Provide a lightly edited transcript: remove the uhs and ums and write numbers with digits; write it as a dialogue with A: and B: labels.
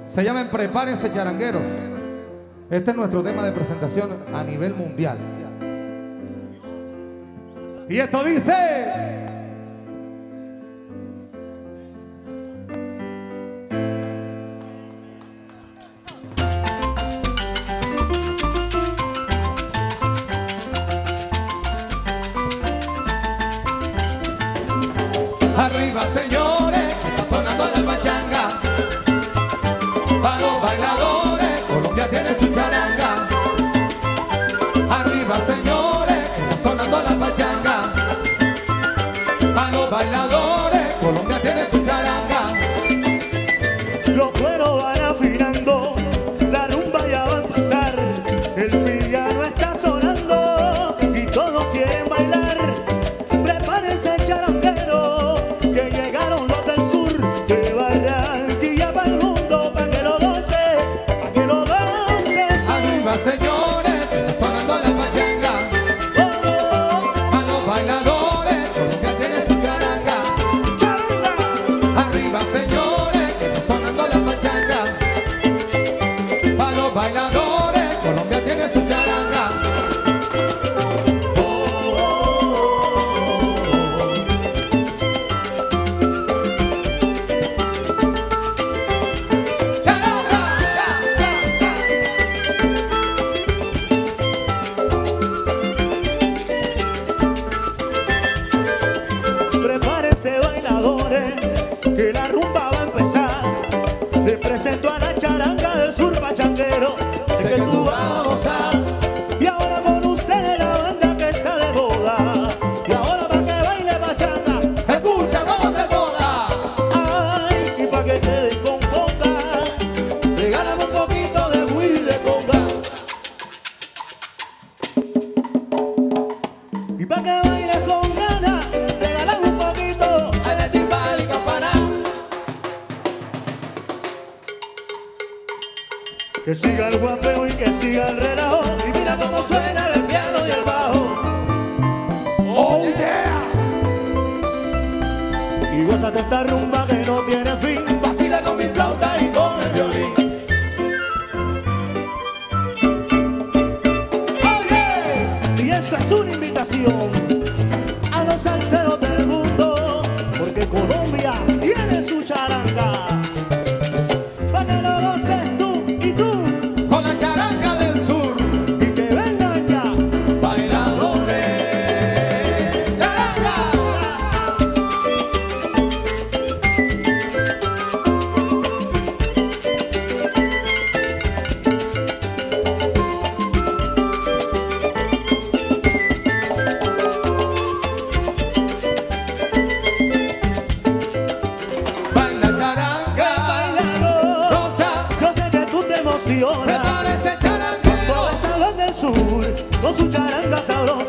A: Se llaman Prepárense Charangueros. Este es nuestro tema de presentación a nivel mundial. Y esto dice... Arriba, señores, está sonando la pachanga. Para los bailadores, Colombia tiene su charanga. Arriba, señores, está sonando la pachanga. Para los bailadores, Colombia tiene su charanga.
B: Los cueros van afinando, la rumba ya va a empezar. El piano está sonando y todos quieren bailar. Prepárense, charangueros, que llegaron los del sur, de Barranquilla para el mundo, para que lo gocen, para que lo gocen.
A: Arriba, señores, está sonando la pachanga. Para los bailadores, Colombia tiene su charanga. Arriba, señores, está sonando la pachanga. Para los bailadores, Colombia tiene su charanga.
B: Prepárense, bailadores, que la rumba va a empezar. Les presento a la charanga del sur pachanguero. Sé que tú vas a gozar. Y ahora con ustedes la banda que está de moda. Y ahora para que baile pachanga,
A: Escucha cómo se toca.
B: ay, y para que te descomponga, regálame un poquito de Willy de conga. Y para que bailes con ganas, regálame un poquito
A: Al de timbal y campana.
B: que siga el guapeo y que siga el relajo. Y mira cómo suena el piano y el bajo.
A: Oh yeah.
B: Y gózate esta rumba que no tiene fin. Vacila con mi flauta y con el violín. Oye, y esto es una invitación a los salseros del mundo, porque Colombia tiene su charanga. Pa' que lo goces tú y tú,
A: Con la charanga del sur.
B: y que vengan ya
A: Bailadores. Charanga. Baila charanga.
B: bailando.
A: Rosa.
B: Yo sé que tú te emocionas.
A: Prepárense charangueros.
B: Por el salón del sur, con su charanga sabrosa.